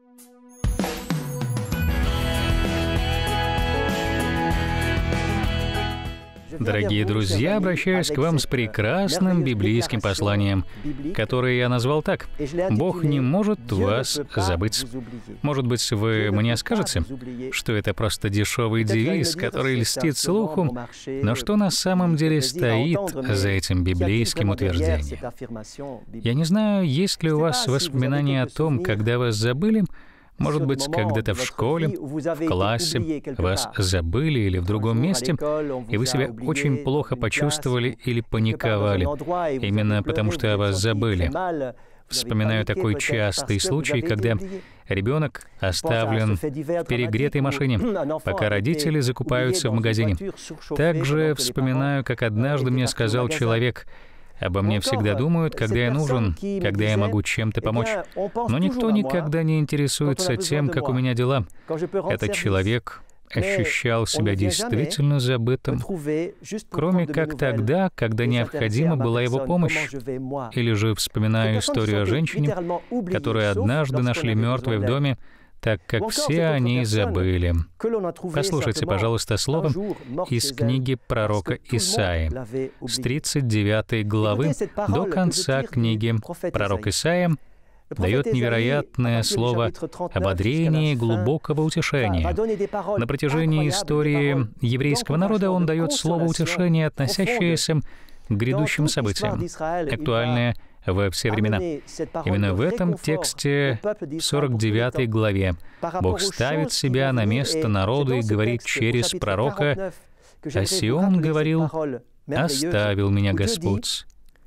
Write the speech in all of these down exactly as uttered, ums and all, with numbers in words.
Дорогие друзья, обращаюсь к вам с прекрасным библейским посланием, которое я назвал так: «Бог не может вас забыть». Может быть, вы мне скажете, что это просто дешевый девиз, который льстит слуху, но что на самом деле стоит за этим библейским утверждением? Я не знаю, есть ли у вас воспоминания о том, когда вас забыли. Может быть, когда-то в школе, в классе вас забыли или в другом месте, и вы себя очень плохо почувствовали или паниковали, именно потому что о вас забыли. Вспоминаю такой частый случай, когда ребенок оставлен в перегретой машине, пока родители закупаются в магазине. Также вспоминаю, как однажды мне сказал человек: «Обо мне всегда думают, когда я нужен, когда я могу чем-то помочь. Но никто никогда не интересуется тем, как у меня дела». Этот человек ощущал себя действительно забытым, кроме как тогда, когда необходима была его помощь. Или же вспоминаю историю о женщине, которую однажды нашли мертвой в доме, так как все о ней забыли. Послушайте, пожалуйста, слово из книги пророка Исаии, с тридцать девятой главы до конца книги. Пророк Исаия дает невероятное слово ободрения и глубокого утешения. На протяжении истории еврейского народа он дает слово утешения, относящееся к грядущим событиям, актуальное во все времена. Именно в этом тексте, в сорок девятой главе, Бог ставит себя на место народа и говорит через пророка: «А Сион говорил: оставил меня Господь.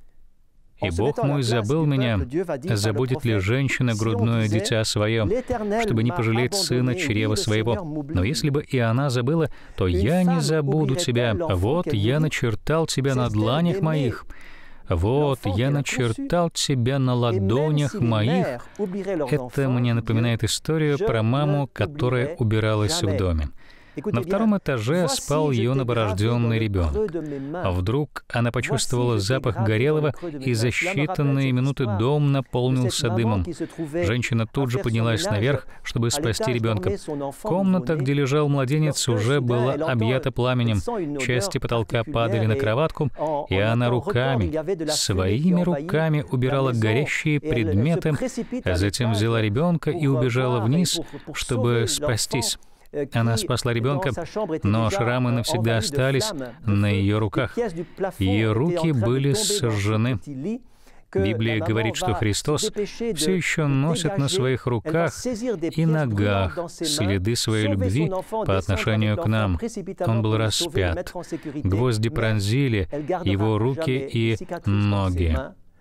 И Бог мой забыл меня. Забудет ли женщина грудное дитя свое, чтобы не пожалеть сына чрева своего? Но если бы и она забыла, то я не забуду тебя. Вот я начертал тебя на дланях моих. Вот, я начертал тебя на ладонях моих». Это мне напоминает историю про маму, которая убиралась в доме. На втором этаже спал ее новорожденный ребенок. А вдруг она почувствовала запах горелого, и за считанные минуты дом наполнился дымом. Женщина тут же поднялась наверх, чтобы спасти ребенка. Комната, где лежал младенец, уже была объята пламенем. Части потолка падали на кроватку, и она руками, своими руками убирала горящие предметы, а затем взяла ребенка и убежала вниз, чтобы спастись. Она спасла ребенка, но шрамы навсегда остались на ее руках. Ее руки были сожжены. Библия говорит, что Христос все еще носит на своих руках и ногах следы своей любви по отношению к нам. Он был распят. Гвозди пронзили его руки и ноги.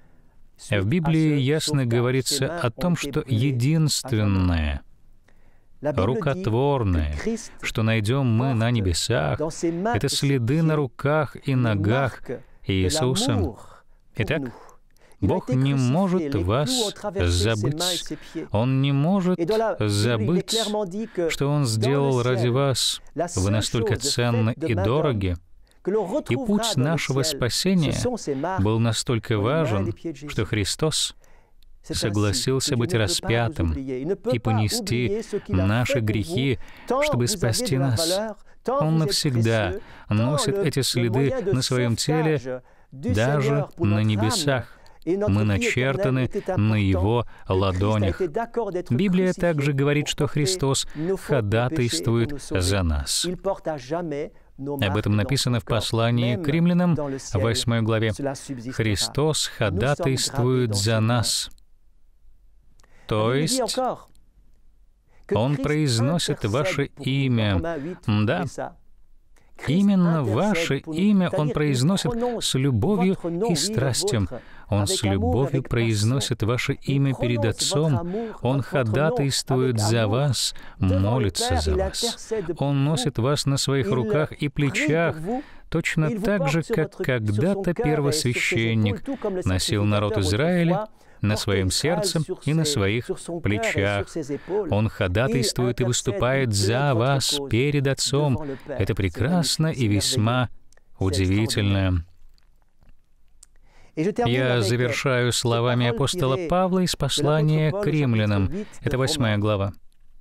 В Библии ясно говорится о том, что единственное рукотворное, что найдем мы на небесах, это следы на руках и ногах Иисуса. Итак, Бог не может вас забыть. Он не может забыть, что Он сделал ради вас. Вы настолько ценны и дороги, и путь нашего спасения был настолько важен, что Христос согласился быть распятым и понести наши грехи, чтобы спасти нас. Он навсегда носит эти следы на своем теле, даже на небесах. Мы начертаны на Его ладонях. Библия также говорит, что Христос ходатайствует за нас. Об этом написано в послании к Римлянам, в восьмой главе. «Христос ходатайствует за нас». То есть Он произносит ваше имя. Да, именно ваше имя Он произносит с любовью и страстью. Он с любовью произносит ваше имя перед Отцом. Он ходатайствует за вас, молится за вас. Он носит вас на своих руках и плечах, точно так же, как когда-то первосвященник носил народ Израиля на своем сердце и на своих плечах. Он ходатайствует и выступает за вас перед Отцом. Это прекрасно и весьма удивительно. Я завершаю словами апостола Павла из послания к римлянам. Это восьмая глава.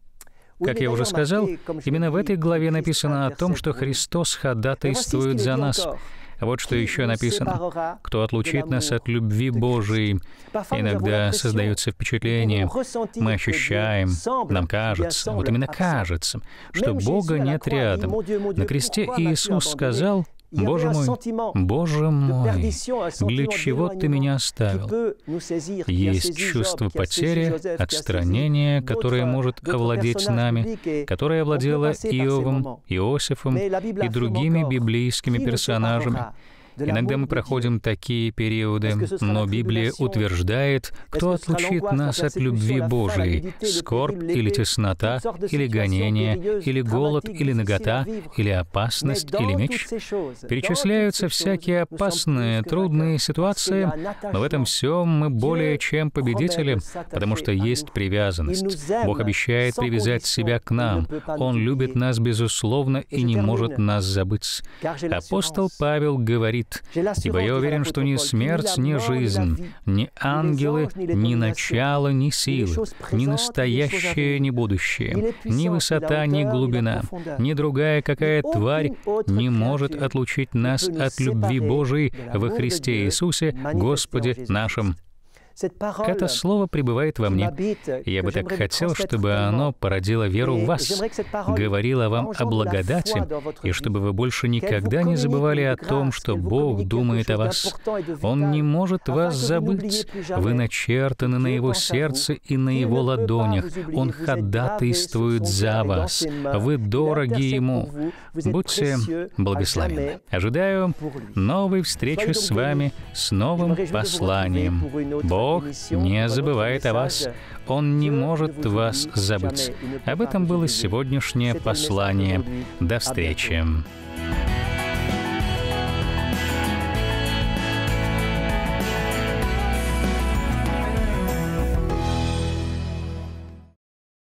Как я уже сказал, именно в этой главе написано о том, что Христос ходатайствует за нас. Вот что еще написано. «Кто отлучит нас от любви Божией?» Иногда создается впечатление, мы ощущаем, нам кажется, вот именно кажется, что Бога нет рядом. На кресте Иисус сказал: «Боже мой, Боже мой, для чего Ты меня оставил?» Есть чувство потери, отстранения, которое может овладеть нами, которое овладело Иовом, Иосифом и другими библейскими персонажами. Иногда мы проходим такие периоды, но Библия утверждает, кто отлучит нас от любви Божией: скорбь или теснота, или гонение, или голод, или нагота, или опасность, или меч. Перечисляются всякие опасные, трудные ситуации, но в этом всем мы более чем победители, потому что есть привязанность. Бог обещает привязать себя к нам. Он любит нас безусловно и не может нас забыть. Апостол Павел говорит: «Ибо я уверен, что ни смерть, ни жизнь, ни ангелы, ни начало, ни силы, ни настоящее, ни будущее, ни высота, ни глубина, ни другая какая тварь не может отлучить нас от любви Божией во Христе Иисусе, Господе нашим». Это слово пребывает во мне. Я бы так хотел, чтобы оно породило веру в вас, говорило вам о благодати, и чтобы вы больше никогда не забывали о том, что Бог думает о вас. Он не может вас забыть. Вы начертаны на Его сердце и на Его ладонях. Он ходатайствует за вас. Вы дороги Ему. Будьте благословенны. Ожидаю новой встречи с вами с новым посланием. Бог не забывает о вас. Он не может вас забыть. Об этом было сегодняшнее послание. До встречи.